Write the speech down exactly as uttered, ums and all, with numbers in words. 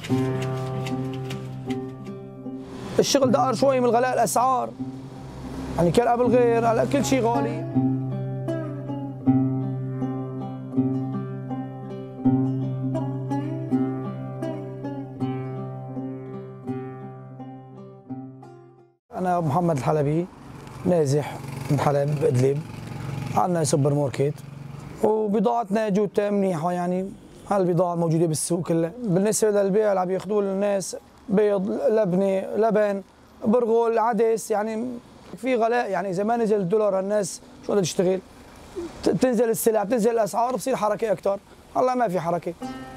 الشغل دار شوي من غلاء الاسعار، يعني كان قبل غير، هلا كل شيء غالي. أنا محمد الحلبي نازح من حلب إدلب، عندنا سوبر ماركت وبضاعتنا جودتها منيحة، يعني هالبضاعة موجودة بالسوق كلها. بالنسبة للبيع اللي عم ياخذوه الناس بيض، لبنة، لبن، برغل، عدس، يعني في غلاء. يعني إذا ما نزل الدولار الناس شو بدها تشتغل؟ تنزل السلع، بتنزل الأسعار، بصير حركة أكثر. هلا ما في حركة.